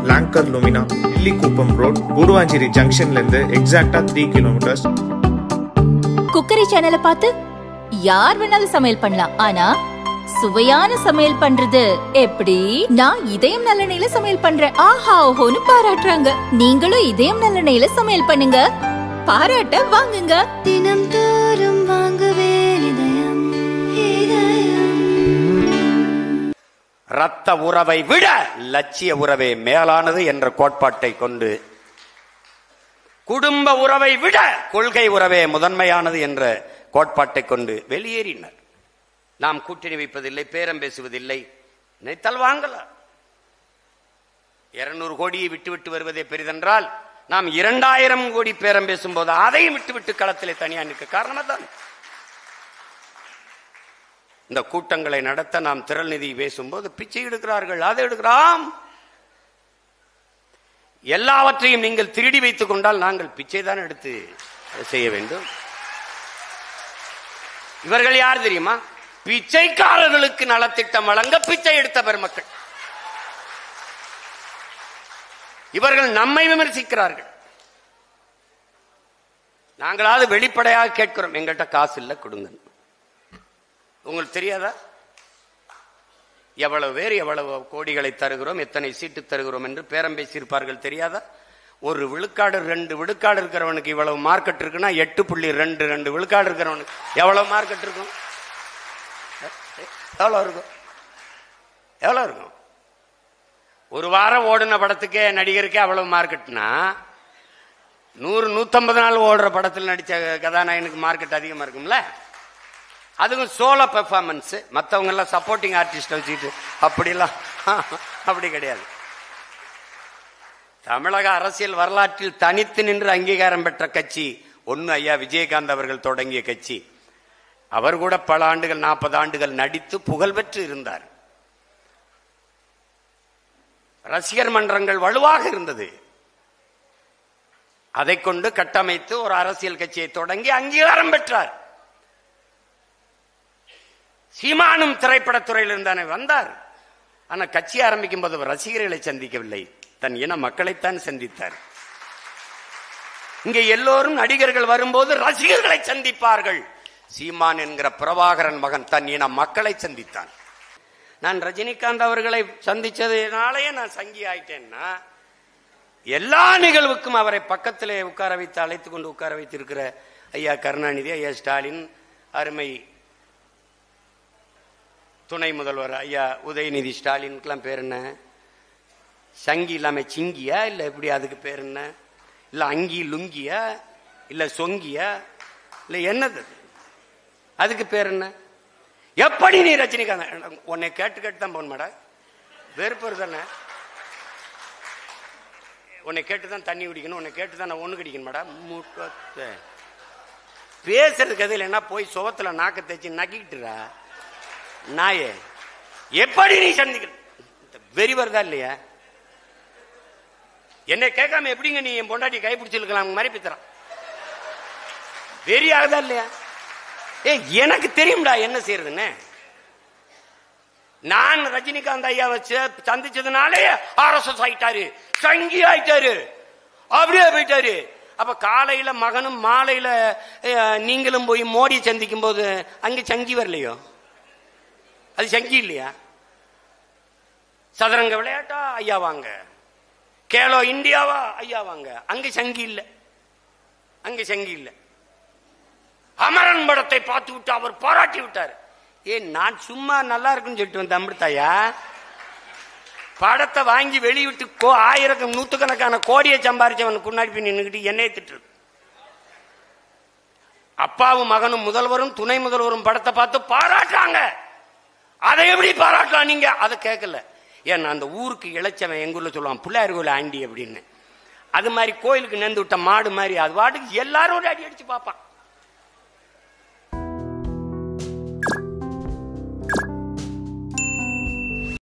Longer Lumina, Illikuppam road, Guruvanchery ஜங்ஷன்ல இருந்து எக்ஸாக்டா 3 கிலோமீட்டர்ஸ். குக்கரி சேனலை பார்த்து யார் வேணாலும் சமையல் பண்ணலாம். ஆனா சுவையான சமையல் பண்றது எப்படி? நான் இதயம் நல்லெண்ணெயில சமையல் பண்றேன். ஆஹா ஓஹோன்னு பாராட்டுறாங்க. நீங்களும் இதயம் நல்லெண்ணெயில சமையல் பண்ணுங்க, பாராட்ட வாங்குங்க. தினம் தோறும் வாங்குவே இதயம். ரத்த உறவை விட லட்சிய உறவே மேலானது என்ற கோட்பாட்டை கொண்டு, குடும்ப உறவை விட கொள்கை உறவே முதன்மையானது என்ற கோட்பாட்டை கொண்டு வெளியேறினர். நாம் கூட்டணி வைப்பதில்லை, பேரம் பேசுவதில்லை, நினைத்தால் வாங்கலாம். 200 கோடியை விட்டு விட்டு வருவதே பெரிதென்றால், நாம் 2000 கோடி பேரம் பேசும்போது அதையும் விட்டுவிட்டு களத்திலே தனியா நிற்க காரணம் தான். இந்த கூட்டங்களை நடத்த நாம் திரள் நிதி பேசும்போது பிச்சை எடுக்கிறார்கள், அதை எடுக்கிறோம். எல்லாவற்றையும் நீங்கள் திருடி வைத்துக் கொண்டால் நாங்கள் பிச்சை தான் எடுத்து செய்ய வேண்டும். இவர்கள் யார் தெரியுமா? பிச்சைக்காரர்களுக்கு நலத்திட்டம் வழங்க பிச்சை எடுத்த பெருமக்கள். இவர்கள் நம்மை விமர்சிக்கிறார்கள். நாங்களாவது வெளிப்படையாக கேட்கிறோம், எங்கள்கிட்ட காசு இல்லை, கொடுங்க. உங்களுக்கு தெரியாதா? எவ்வளவு பேர் எவ்வளவு கோடிகளை தருகிறோம், எத்தனை சீட்டு தருகிறோம் என்று பேரம் பேசியிருப்பார்கள், தெரியாதா? ஒரு விழுக்காடு 2 விழுக்காடு இருக்கிறவனுக்கு இவ்வளவு மார்க்கெட் இருக்குன்னா 8.22 விழுக்காடு இருக்கிறவனுக்கு எவ்வளவு மார்க்கெட் இருக்கும்? எவ்வளவு இருக்கும்? எவ்வளவு இருக்கும்? ஒரு வாரம் ஓடின படத்துக்கே நடிகருக்கே அவ்வளவு மார்க்கெட்னா 100-150 நாள் ஓடுற படத்தில் நடிச்ச கதாநாயகனுக்கு மார்க்கெட் அதிகமா இருக்கும்ல. அதுவும் சோலோ பெர்ஃபார்மன்ஸ், மற்றவங்க எல்லாம் சப்போர்ட்டிங் ஆர்டிஸ்ட் வச்சுக்கிட்டு அப்படிலாம் அப்படி கிடையாது. தமிழக அரசியல் வரலாற்றில் தனித்து நின்று அங்கீகாரம் பெற்ற கட்சி ஒன்னு ஐயா விஜயகாந்த் அவர்கள் தொடங்கிய கட்சி. அவர் கூட பல ஆண்டுகள், 40 ஆண்டுகள் நடித்து புகழ் பெற்று இருந்தார். ரசிகர் மன்றங்கள் வலுவாக இருந்தது. அதை கொண்டு கட்டமைத்து ஒரு அரசியல் கட்சியை தொடங்கி அங்கீகாரம் பெற்றார். சீமானும் திரைப்படத்துறையில் இருந்தானே வந்தார். ஆனா கட்சி ஆரம்பிக்கும் போது ரசிகர்களை சந்திக்கவில்லை, தன் இன மக்களைத்தான் சந்தித்தார். இங்கே எல்லோரும் நடிகர்கள் வரும்போது ரசிகர்களை சந்திப்பார்கள். சீமான் என்கிற பிரபாகரன் மகன் தன் இன மக்களை சந்தித்தான். நான் ரஜினிகாந்த் அவர்களை சந்திச்சதுனாலேயே நான் சங்கி ஆயிட்டேன்னா, எல்லா நிகழ்வுக்கும் அவரை பக்கத்திலே உட்கார வைத்து அழைத்து கொண்டு உட்கார வைத்திருக்கிற ஐயா கருணாநிதி, ஐயா ஸ்டாலின், அருமை துணை முதல்வர் ஐயா உதயநிதி ஸ்டாலினுக்கெல்லாம் பேர் என்ன? சங்கி இல்லாம சிங்கியா இல்ல எப்படி? அதுக்கு பேர் என்ன? இல்ல அங்கி லுங்கியா இல்ல சொங்கியா இல்ல என்னது? அதுக்கு பேர் என்ன? எப்படி நீ ரஜினிகாந்த்? உன்னை கேட்டு கேட்டு தான் போன மாடா, வெறுப்பு தானே. உன்னை கேட்டுதான் தண்ணி குடிக்கணும், உன்னை கேட்டுதான் நான் ஒண்ணு குடிக்கணும் மாடா. மூட்டை பேசுறதுக்கு எதில் என்ன? போய் சுவத்துல நாக்க தேய்ச்சி நக்கிட்டுறா நாயே. எப்படி நீ சந்திக்க வெறி வருதா இல்லையா? என்னை கேட்காம எப்படிங்க நீ என் பொண்டாட்டி கைப்பிடிச்சிருக்கலாம் மாதிரி பித்தறான். வெறி ஆகுதா இல்லையா? எனக்கு தெரியும்டா என்ன செய்யறதுன்னு. நான் ரஜினிகாந்த் ஐயா வச்சு சந்திச்சதுனாலே RSS ஆயிட்டாரு, சங்கி ஆயிட்டாரு, அப்படியே போயிட்டாரு. அப்ப காலையில மகனும் மாலையில நீங்களும் போய் மோடி சந்திக்கும் போது அங்க சங்கி வரலையோ? அது சங்கி இல்லையா? சதுரங்க விளையாட்டா ஐயா வாங்க, கேலோ இந்தியாவா ஐயா வாங்க, அங்க சங்கி இல்ல, அங்க சங்கி இல்ல. அமரன் படத்தை பார்த்து விட்டு அவர் பாராட்டி விட்டார். நான் சும்மா நல்லா இருக்குன்னு சொல்லிட்டு வந்த அமிர்தாயா, படத்தை வாங்கி வெளியிட்டு 1000 நூத்துக்கணக்கான கோடியை சம்பாரிச்சவனுக்கு முன்னாடி போய் நின்றுக்கிட்டு என்னைய திட்டு. அப்பாவும் மகனும் முதல்வரும் துணை முதல்வரும் படத்தை பார்த்து பாராட்டுறாங்க. அதை எப்படி பாராட்டலாம் நீங்க? அதை கேட்கல. ஏன்னா அந்த ஊருக்கு இளைச்சவன் எங்க ஊர்ல சொல்லுவான் பிள்ளையார் கோயில் ஆண்டி அப்படின்னு. அது மாதிரி கோயிலுக்கு நெந்து விட்ட மாடு மாதிரி அது வாட்டுக்கு எல்லாரும் அடி அடிச்சு பார்ப்பான்.